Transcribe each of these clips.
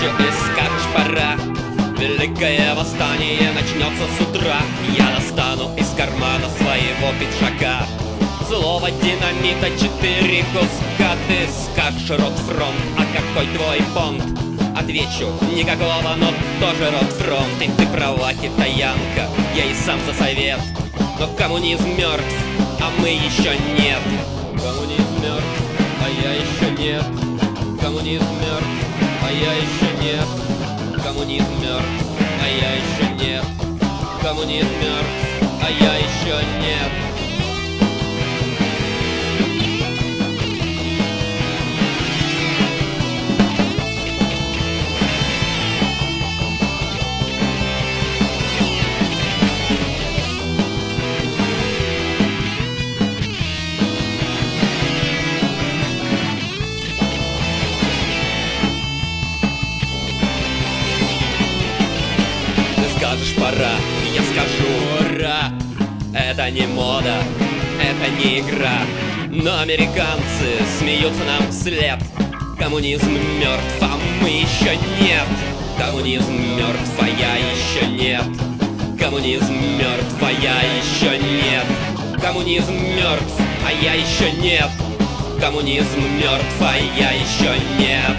встречу и скажешь пора. Великое восстание начнется с утра. Я достану из кармана своего пиджака слово динамита 4 куска. Ты скажешь Ротфронт, а какой твой понт? Отвечу, никакого, но тоже Ротфронт. И ты права, китаянка, я и сам за совет. Но коммунизм мертв, а мы еще нет. Коммунизм мертв, а я еще нет. Коммунизм мертв, а я еще нет. Коммунизм мертв, а я еще нет. Коммунизм мертв, а я еще нет. Скажешь пора, я скажу ура. Это не мода, это не игра, но американцы смеются нам вслед. Коммунизм мертв, а мы еще нет. Коммунизм мертв, а я еще нет. Коммунизм мертв, а я еще нет. Коммунизм мертв, а я еще нет. Коммунизм мертв, а я еще нет.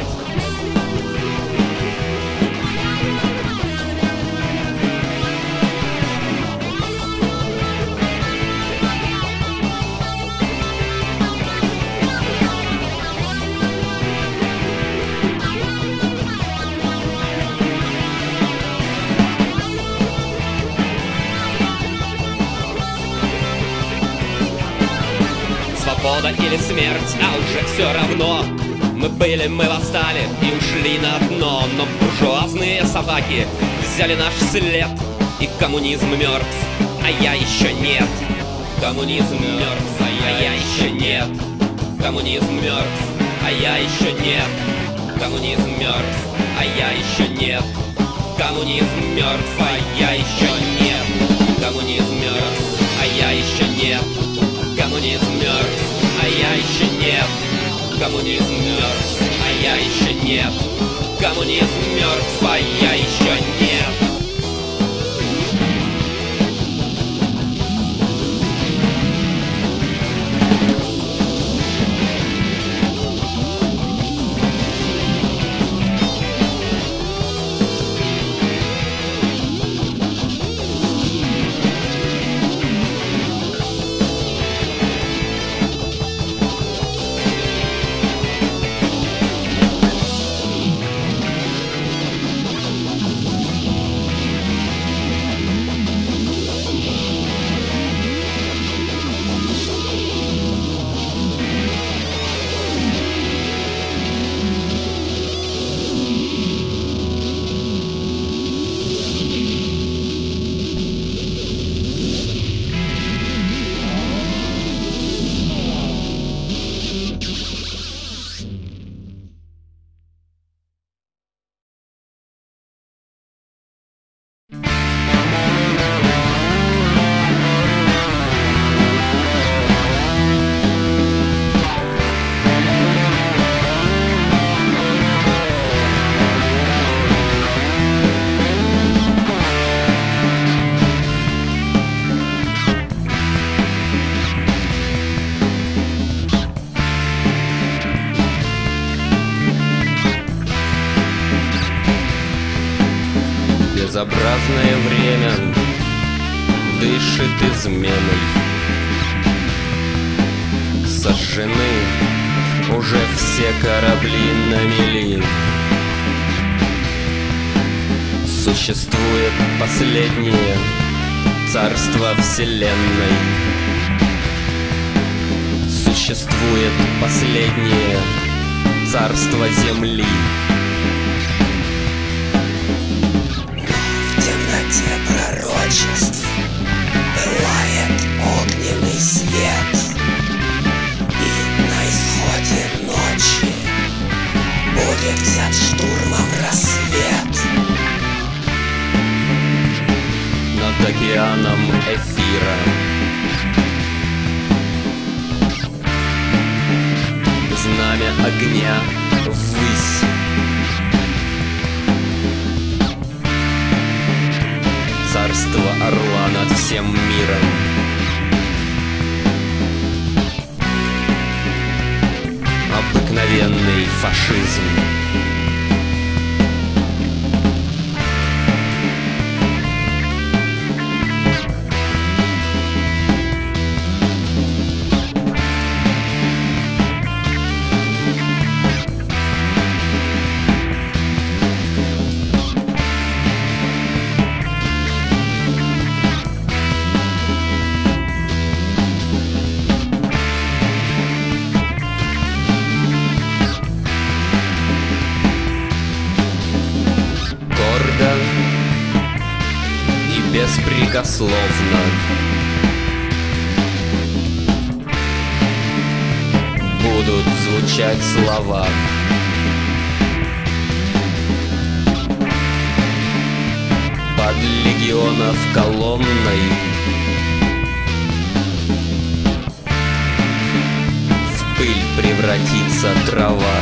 Свобода или смерть, а уже все равно. Мы были, мы восстали и ушли на дно. Но буржуазные собаки взяли наш след. И коммунизм мертв, а я еще нет. Коммунизм мертв, а я еще нет. Коммунизм мертв, а я еще нет. Коммунизм мертв, а я еще нет. Коммунизм мертв, а я еще нет. Коммунизм мертв, а я еще нет. Коммунизм мертв, а я еще нет. Коммунизм мертв, а я еще нет. Коммунизм мертв, а я еще нет. Безобразное время дышит изменой. Сожжены уже все корабли на мели. Существует последнее царство вселенной. Существует последнее царство земли. Пророчеств пылает огненный свет, и на исходе ночи будет взят штурмом рассвет. Над океаном эфира знамя огня ввысь. орла над всем миром. Обыкновенный фашизм. Беспрекословно будут звучать слова. Под легионов колонной в пыль превратится трава.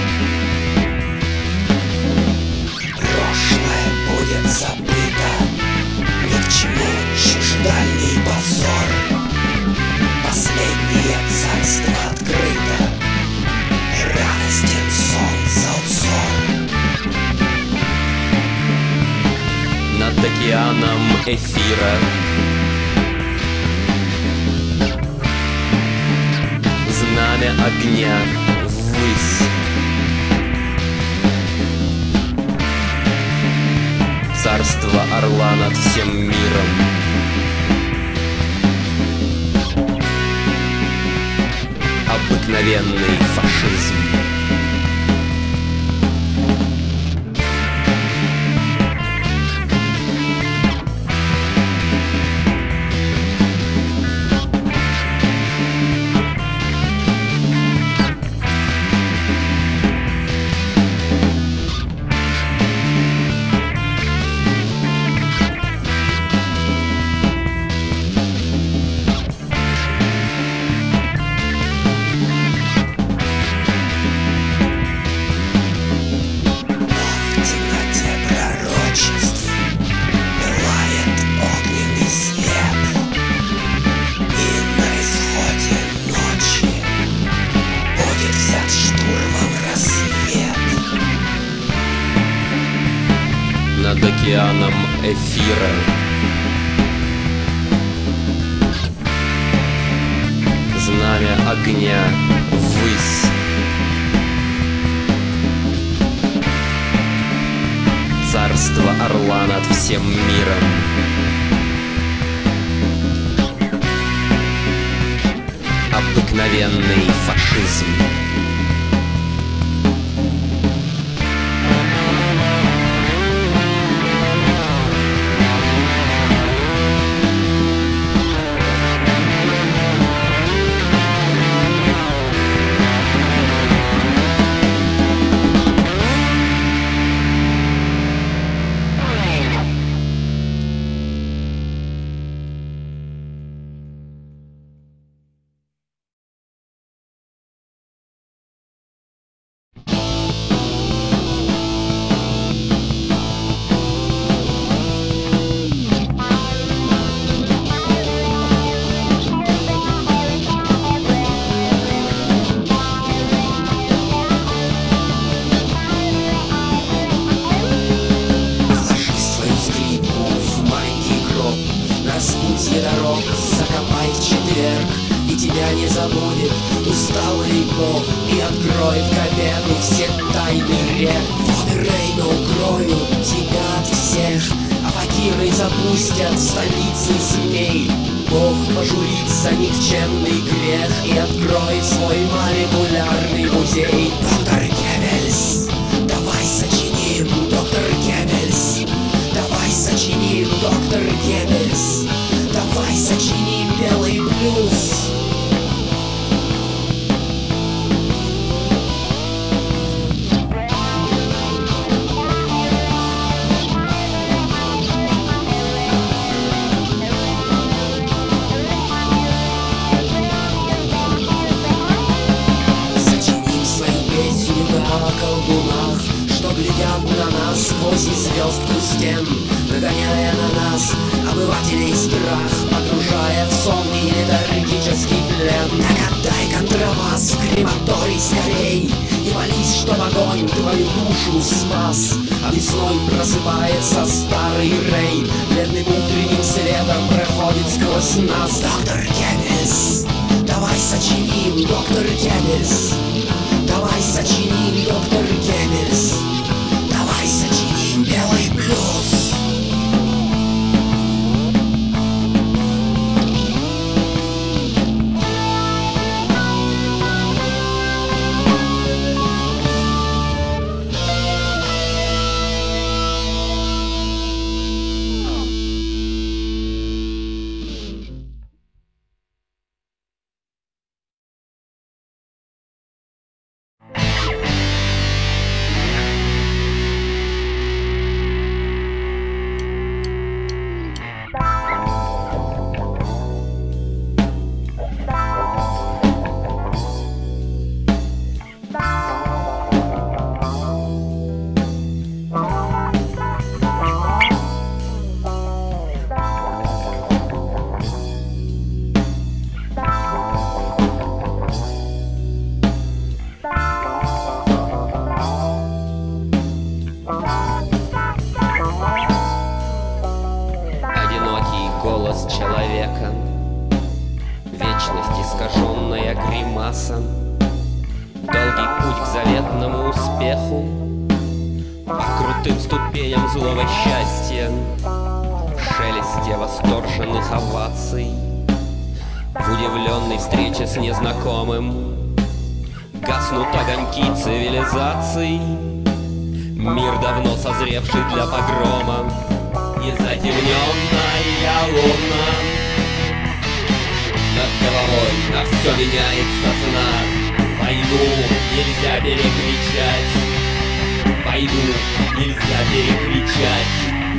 Прошлое будет забыто. Ни к чему чуждальный позор. Последнее царство открыто. Радостен солнца взор. Над океаном эфира знамя огня ввысь. Царство орла над всем миром. Обыкновенный фашизм. Над океаном эфира знамя огня ввысь. Царство орла над всем миром. Обыкновенный фашизм. Закопай в четверг, и тебя не забудет усталый Бог, и откроет к обеду все тайны рек. Воды Рейна укроют тебя от всех, а факиры запустят в столице змей. Бог пожурит за никчемный грех и откроет свой молекулярный музей. Доктор Геббельс, давай сочиним, доктор Геббельс, давай сочиним, доктор Геббельс, давай сочиним белый блюз. Сочиним свою песню о колдунах, что глядят на нас сквозь звездку стен. На нагоняя на нас обывателей страх, погружая в сон и летаргический плен. Так отдай контрабас в крематорий скорей и молись, чтоб огонь твою душу спас. А весной просыпается старый Рей, бледным утренним светом проходит сквозь нас. Доктор Геббельс, давай сочиним, доктор Геббельс, давай сочиним, доктор Геббельс, давай сочиним белый блюз. Человека, вечность искаженная гримаса, долгий путь к заветному успеху, по крутым ступеням злого счастья, в шелесте восторженных оваций, в удивленной встрече с незнакомым гаснут огоньки цивилизаций. Мир давно созревший для погрома, незатемненная луна. Над головой на все меняется цена. Войну нельзя перекричать, войну нельзя перекричать.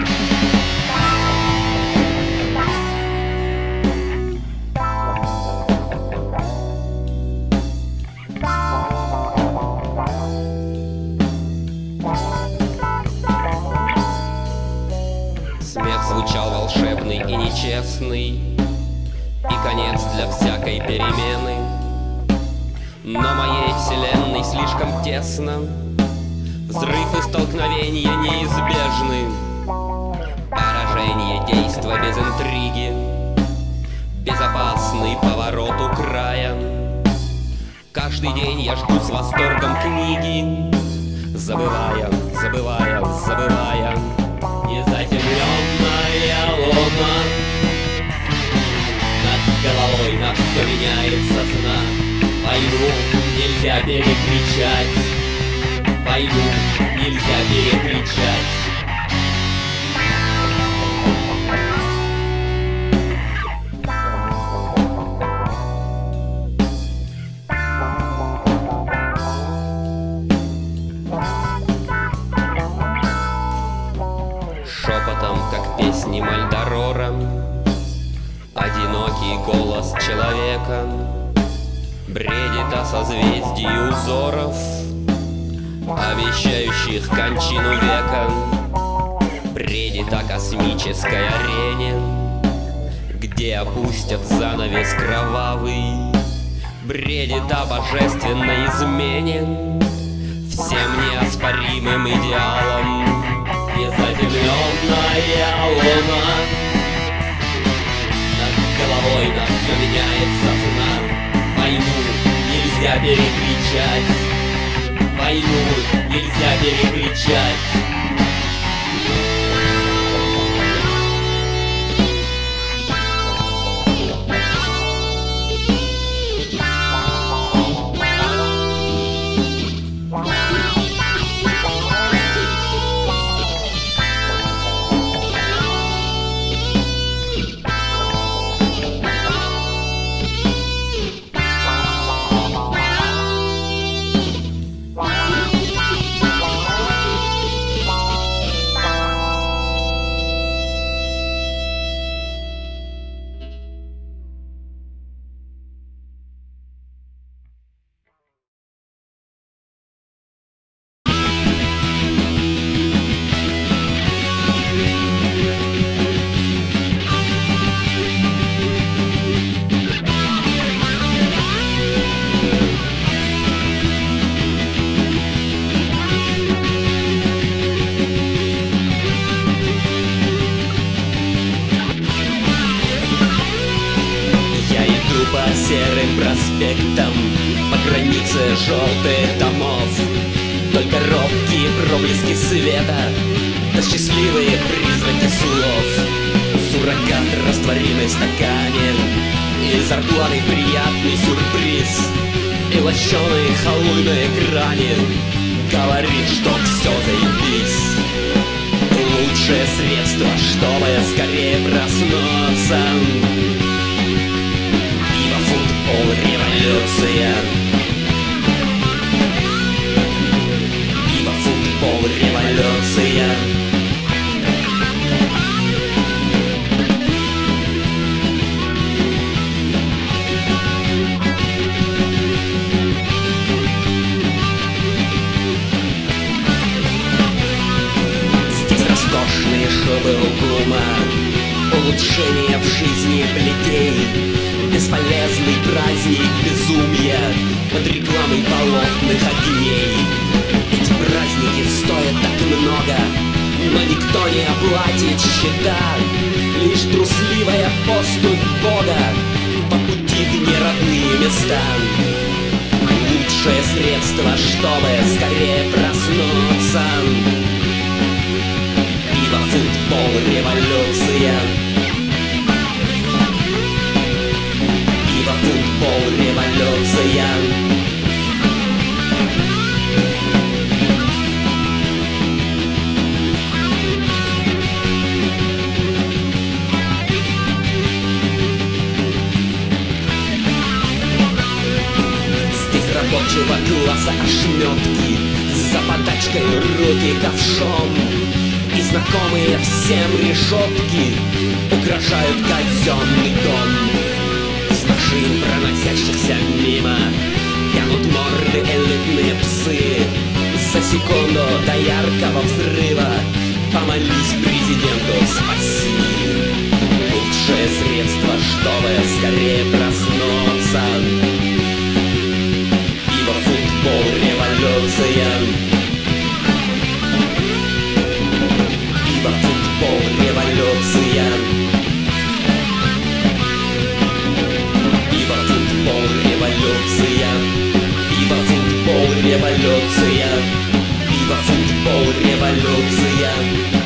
Смех звучал волшебный и нечестный, и конец для всякой перемены. Но моей вселенной слишком тесно, взрыв и столкновения неизбежны. Поражение действа без интриги, безопасный поворот у края. Каждый день я жду с восторгом книги, забывая, забывая, забывая. Незатемненная луна, над головой на все меняется цена. Войну нельзя перекричать, войну нельзя перекричать. Шепотом, как песни Мальдорора, одинокий голос человека бредит о созвездии узоров, обещающих кончину века. Бредит о космической арене, где опустят занавес кровавый. Бредит о божественной измене всем неоспоримым идеалам. Незатемненная луна, над головой на все меняется цена. Войну нельзя перекричать, войну нельзя перекричать. серым проспектом по границе желтых домов. Только робкие проблески света, да счастливые призраки слов. Суррогат, растворимый в стакане, и зарплаты приятный сюрприз. И лощеный халуй на экране говорит, что все заебись. Лучшее средство, чтобы скорее проснуться. Ибо футбол — революция. Ибо футбол — революция. Шубы угума, улучшение в жизни плетей, бесполезный праздник безумия под рекламой болотных огней. Эти праздники стоят так много, но никто не оплатит счета. Лишь трусливая поступь Бога по пути в неродные места. Лучшее средство, чтобы скорее проснуться. Ибо футбол — революция. Ибо футбол — революция. Здесь рабочего класса ошметки, за подачкой руки ковшом. И знакомые всем решетки украшают казенный дом. С машин, проносящихся мимо, тянут морды элитные псы. За секунду до яркого взрыва помолись президенту спаси. Лучшее средство, чтобы скорее проснуться. Ибо футбол — революция. Ибо футбол — революция. Ибо футбол — революция. Ибо футбол — революция. Ибо футбол — революция.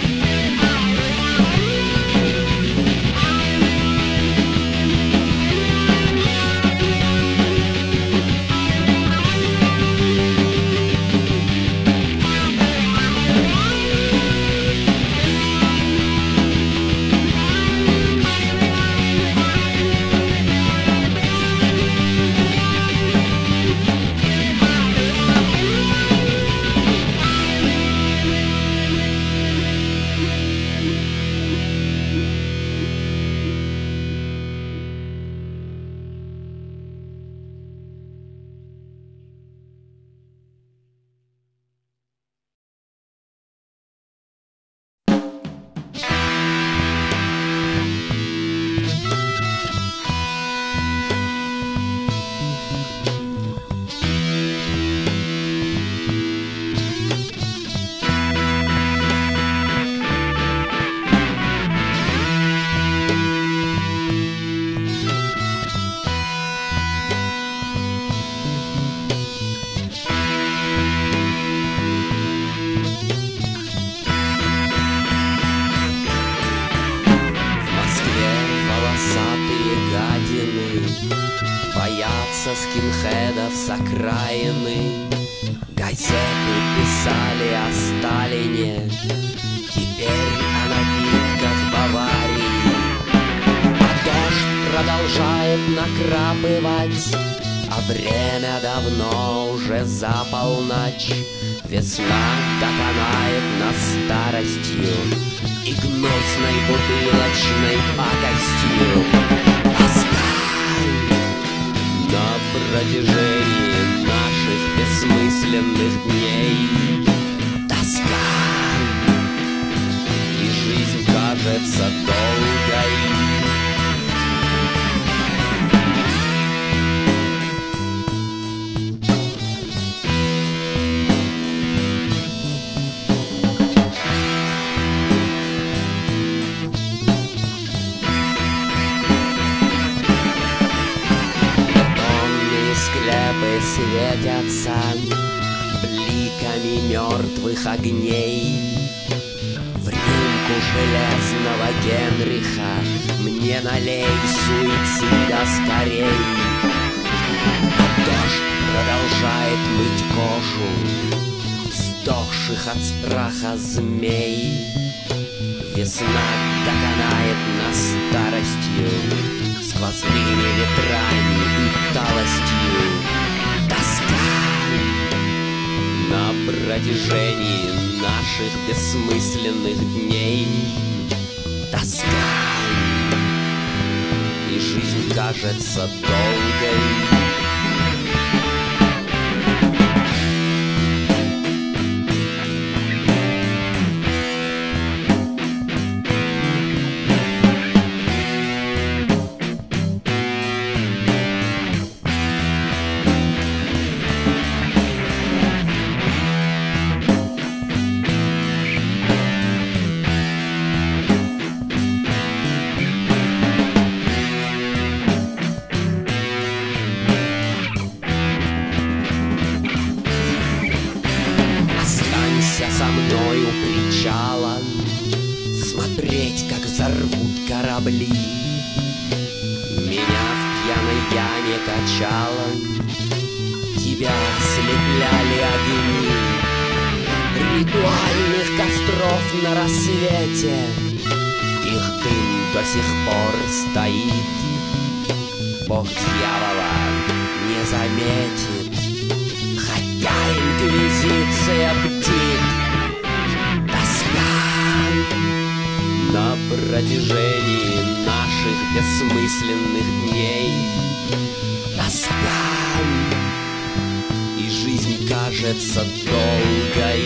Скинхедов с окраины газеты писали о Сталине, теперь о напитках Баварии. А дождь продолжает накрапывать, а время давно уже за полночь. Весна доконает нас старостью и гнусной бутылочной пакостью. На протяжении наших бессмысленных дней тоска, и жизнь кажется долгой. светятся бликами мертвых огней. В рюмку железного Генриха мне налей суицида скорей. А дождь продолжает мыть кожу сдохших от страха змей. Весна доконает нас старостью, сквозными ветрами и талостью. Тоска на протяжении наших бессмысленных дней. Тоска, и жизнь кажется долгой. Со мною причала, смотреть, как взорвут корабли. Меня в пьяной яме качало, тебя ослепляли огни ритуальных костров на рассвете. Их дым до сих пор стоит, Бог дьявола не заметит, хотя инквизиция бдит. На протяжении наших бессмысленных дней. Тоска, и жизнь кажется долгой.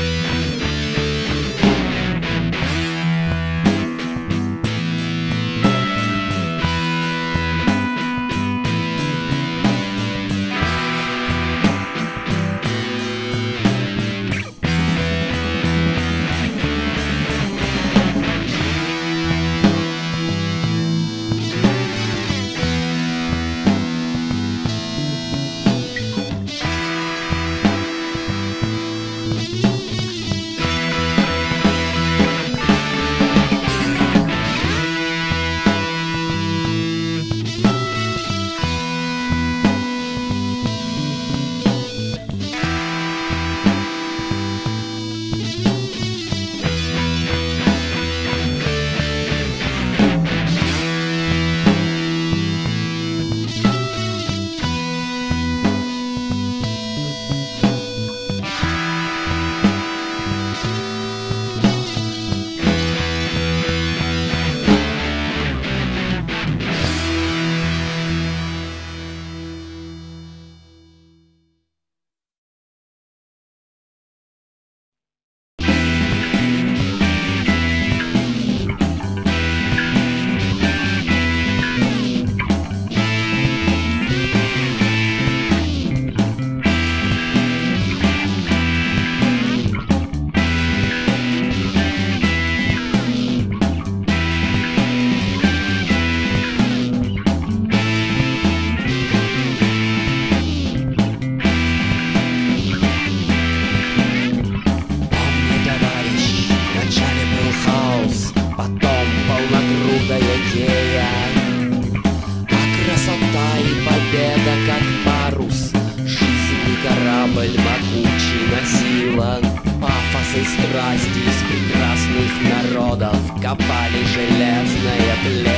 Пафосы страсти из прекрасных народов копали железное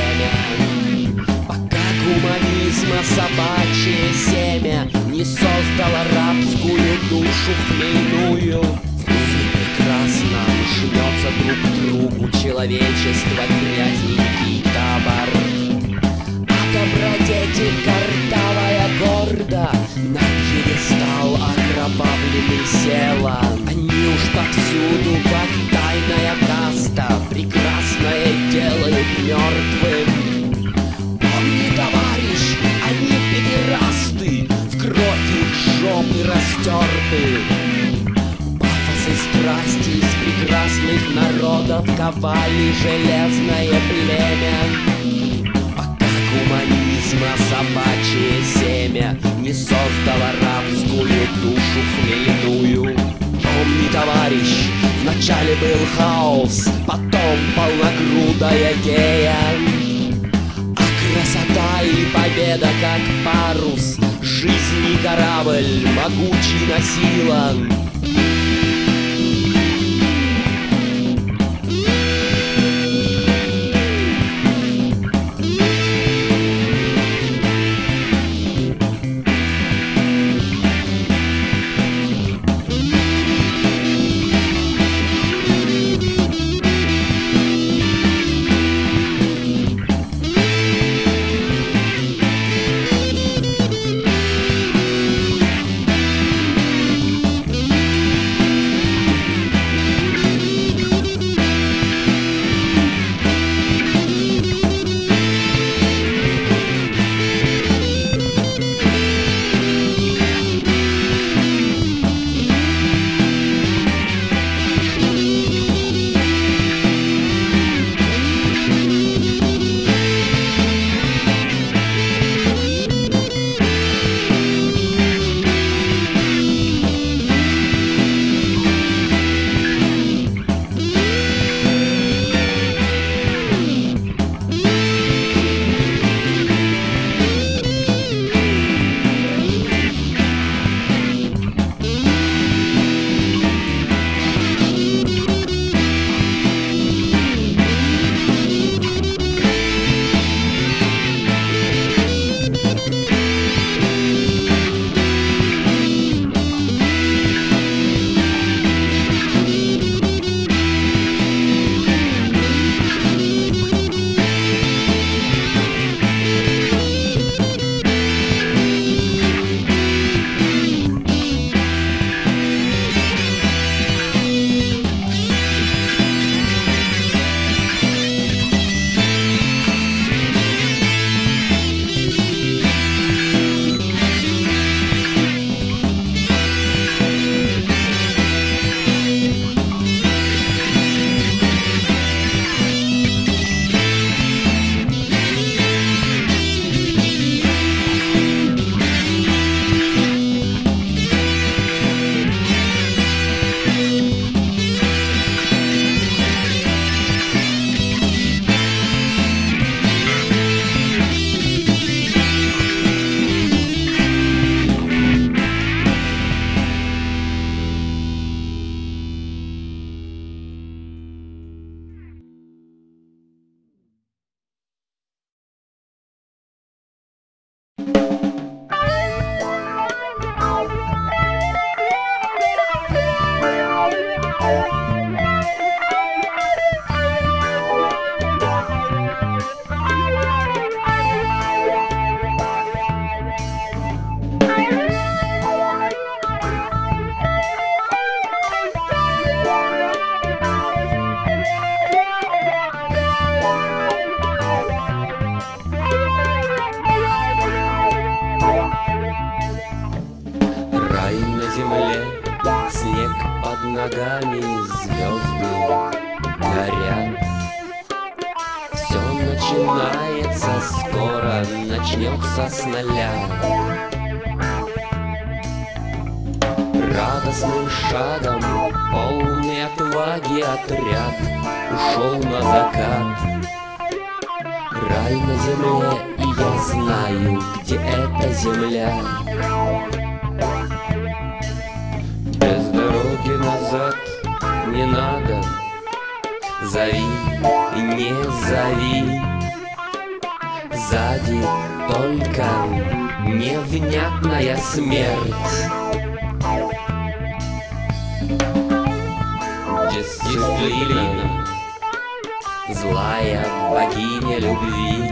племя, пока гуманизма собачье семя не создало рабскую душу хмельную. В мире прекрасном жмется друг к другу человечество грязненький табор, а добродетель картавая гордо на пьедестал окровавленный села. Они уж повсюду, как тайная каста, прекрасное делают мертвым. Помни, товарищ, они педерасты, в кровь их жопы растерты. Пафосы страсти из прекрасных народов ковали железное племя, пока гуманизма собачье семя время не создало рабскую душу хмельную. Помни, товарищ, вначале был хаос, потом полногрудая гея. А красота и победа как парус, жизни корабль могучий носила. ногами звезды горят. Все начинается скоро, начнется с нуля. Радостным шагом, полный отваги отряд ушел на закат. Рай на земле, и я знаю, где эта земля. Без дороги назад не надо, зови и не зови. Сзади только невнятная смерть. Дисциплина, злая богиня любви,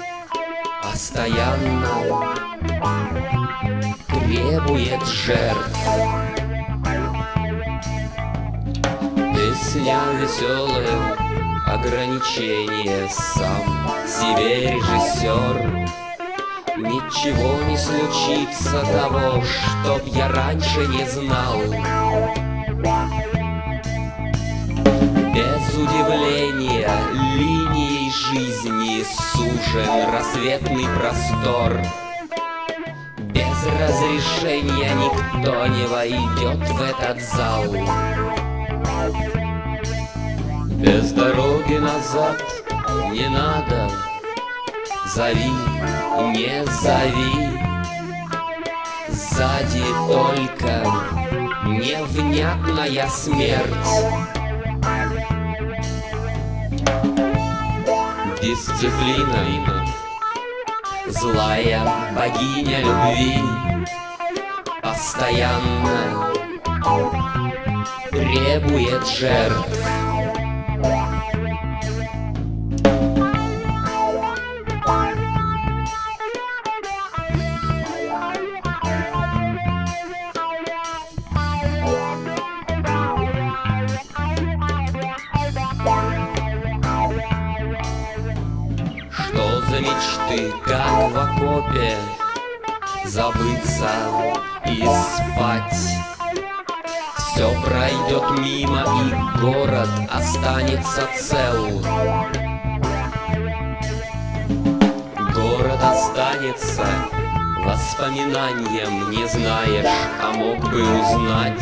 постоянно требует жертв. Песня веселая, ограничение, сам себе режиссер. Ничего не случится того, чтоб я раньше не знал. Без удивления линией жизни сужен рассветный простор. Без разрешения никто не войдет в этот зал. Без дороги назад не надо. Зови, не зови. Сзади только невнятная смерть. Дисциплина, злая богиня любви, постоянно требует жертв. Что за мечты, как в окопе, забыться и спать? Все пройдет мимо, и город останется цел. Город останется воспоминанием, не знаешь, а мог бы узнать.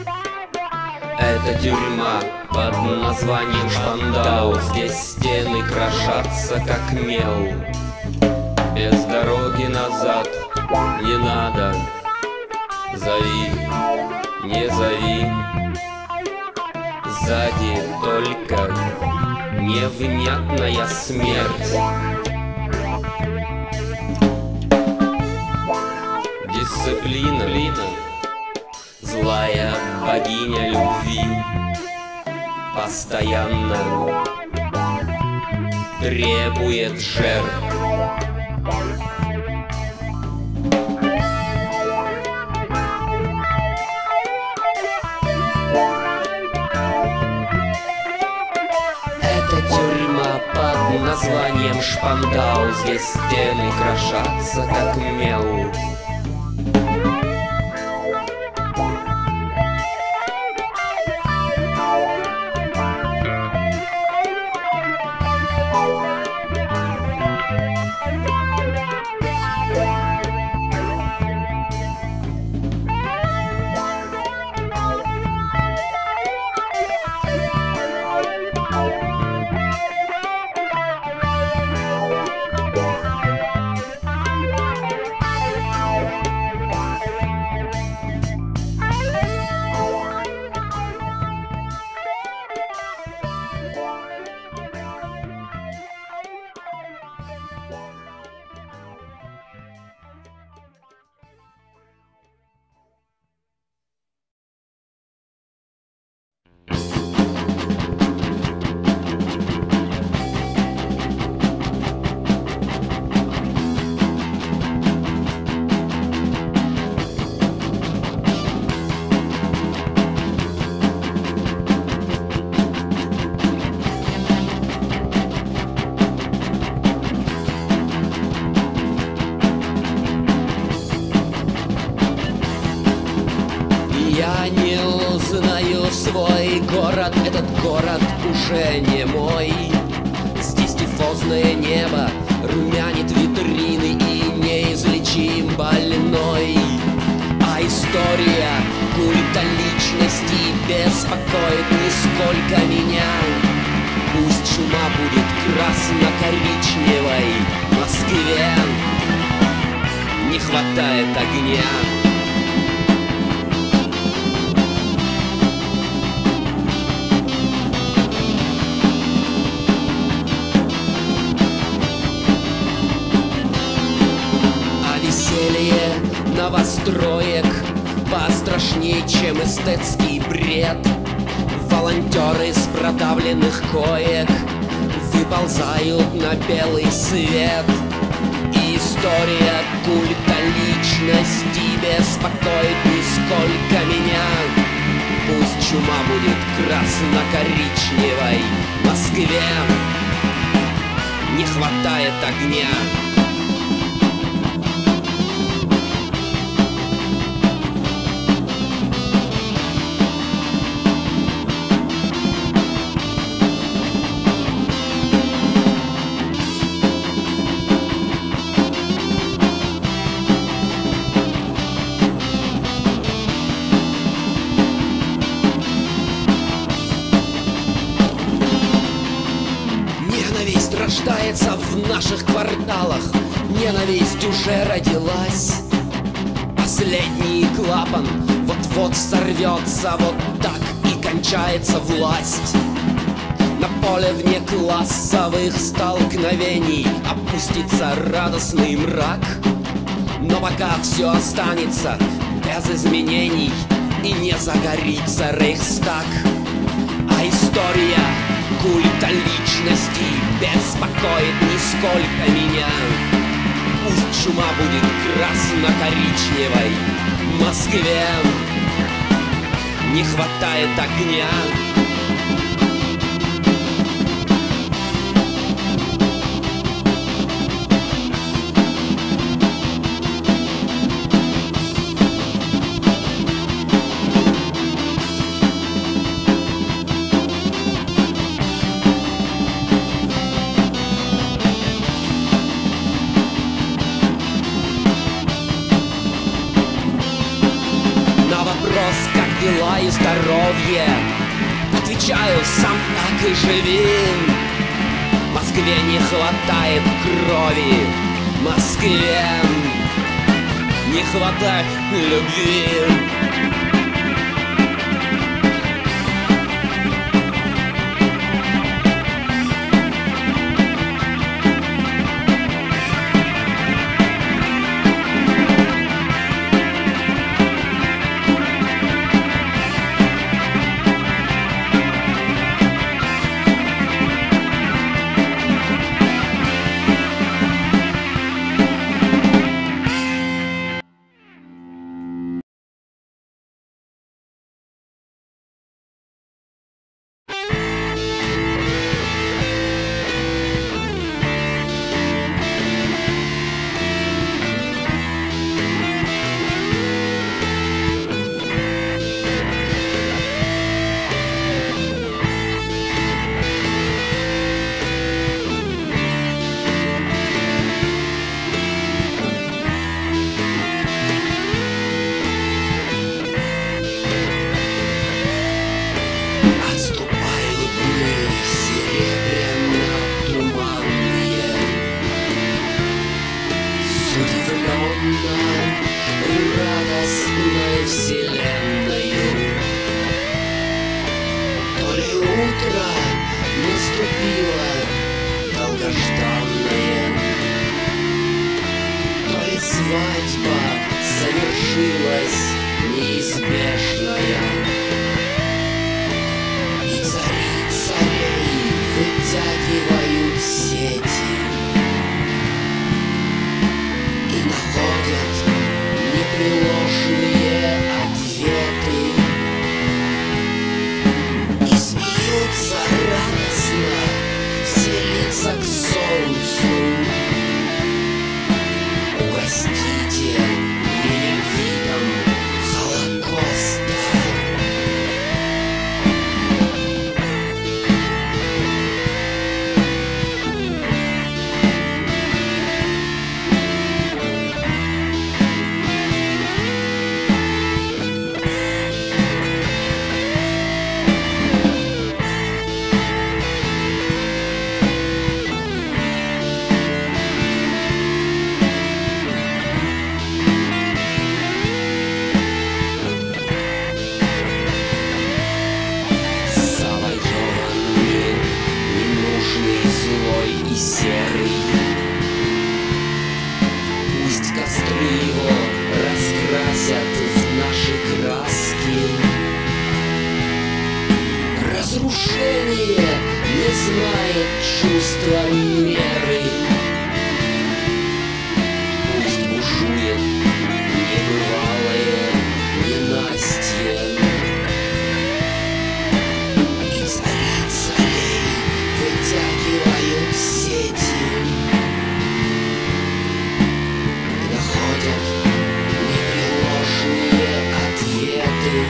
Это тюрьма под названием Шпандау. Здесь стены крошатся, как мел. Без дороги назад не надо. Зови, не зови. Сзади только невнятная смерть. Дисциплина, злая богиня любви, постоянно требует жертв. Это тюрьма под названием Шпандау. Здесь стены крошатся, как мел. Я не узнаю свой город, этот город уже не мой. Здесь тифозное небо румянит витрины и неизлечим больной. А история культа личности беспокоит нисколько меня. Пусть чума будет красно-коричневой, в Москве не хватает огня. Новостроек пострашнее, чем эстетский бред. Волонтеры с продавленных коек выползают на белый свет. И история культа личности беспокоит нисколько меня. Пусть чума будет красно-коричневой, в Москве не хватает огня. Ненависть рождается в наших кварталах, ненависть уже родилась. Последний клапан вот-вот взорвется, вот так и кончается власть. На поле внеклассовых столкновений опустится радостный мрак. Но пока все останется без изменений и не загорится Рейхстаг. А история культа личности беспокоит нисколько меня. Пусть чума будет красно-коричневой, Москве не хватает огня. Как дела и здоровье? Отвечаю, сам так и живи. Москве не хватает крови, Москве не хватает любви. Радостной вселенною. То ли утро наступило долгожданное, то ли свадьба совершилась неизбежная. И цари царей вытягивают сети и находят непреложные ответы и смеются радостно, все лица к солнцу. Угостите меня видом Холокоста. Разрушение не знает чувства меры. Пусть бушует небывалое ненастье, и цари царей вытягивают сети и находят непреложные ответы.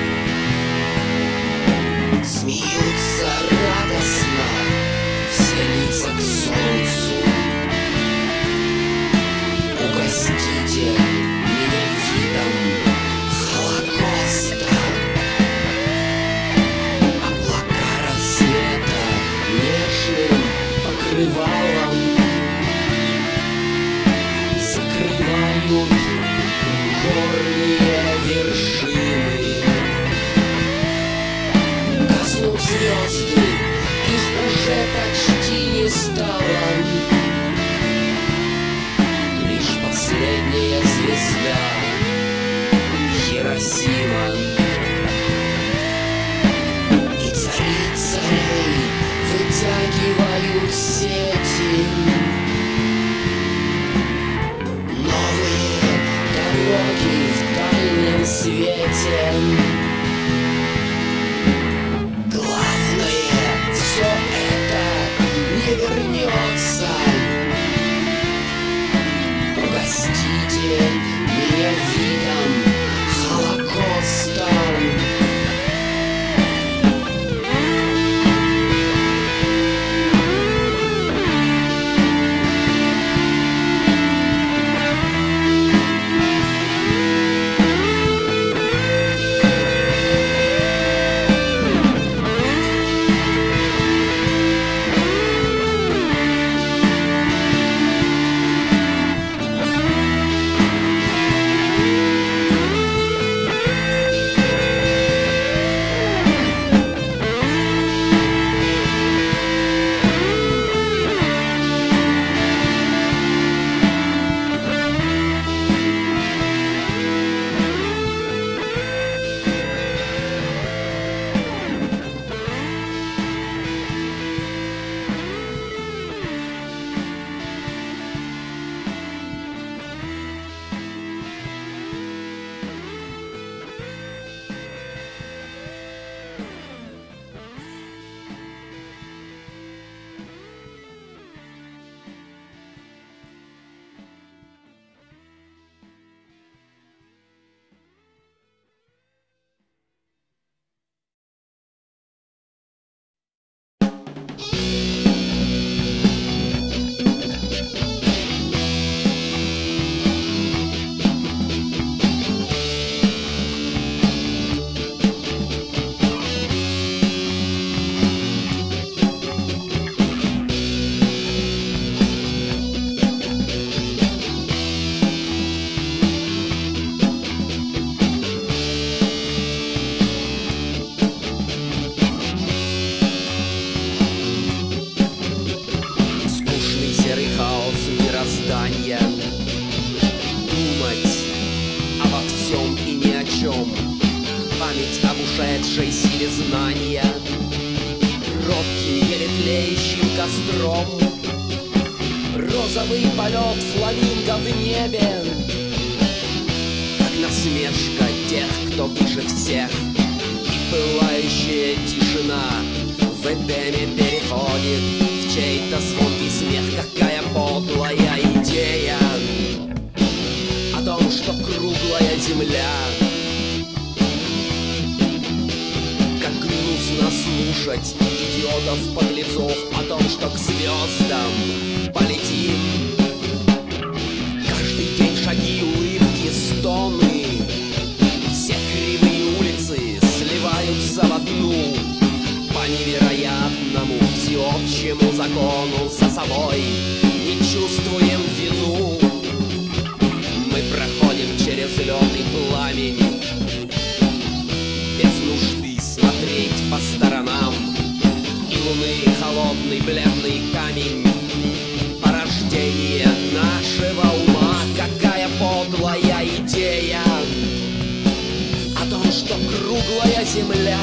Смеются радостно, все лица к солнцу. Угостите меня видом Холокоста. Облака рассвета нежным покрывалом покрывалом закрывают горные вершины. Гаснут звезды, их уже почти не стало. Лишь последняя звезда Хиросима. И цари царей вытягивают сети. Новые дороги в дальнем свете. Главное, все это не вернется. Угостите меня видом Холокоста. Думать обо всем и ни о чем. Память об ушедшей силе знания, робким, еле тлеющим костром. Розовый полет фламинго в небе, как насмешка тех, кто выше всех. И пылающая тишина в Эдеме переходит в чей-то звонкий смех. Какая подлая идея о том, что круглая земля. Как грустно слушать идиотов-подлецов о том, что к звездам полетим. Каждый день шаги, улыбки, стоны, все кривые улицы сливаются в одну. По невероятному всеобщему закону за собой не чувствуем вину. Мы проходим через лед и пламень, без нужды смотреть по сторонам. И луны холодный бледный камень, порождение нашего ума. Какая подлая идея о том, что круглая земля.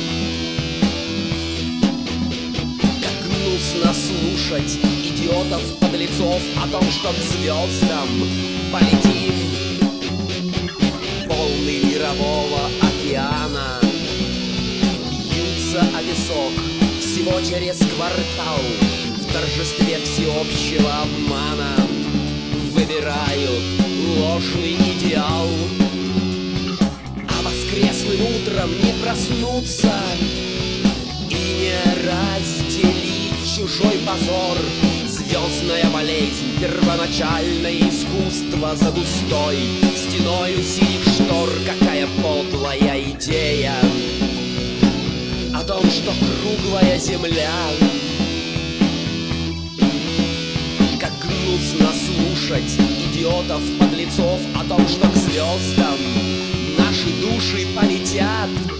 Грустно слушать идиотов-подлецов о том, что к звездам полетим. Волны мирового океана бьются о висок всего через квартал. В торжестве всеобщего обмана выбирают ложный идеал. А воскресным утром не проснуться и не разделить чужой позор. Звездная болезнь, первоначальное искусство за густой стеною синих штор. Какая подлая идея о том, что круглая земля. слушать идиотов, подлецов о том, что к звездам наши души полетят.